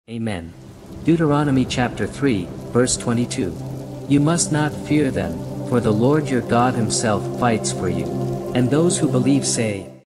Amen. Deuteronomy chapter 3, verse 22. You must not fear them, for the Lord your God himself fights for you. And those who believe say,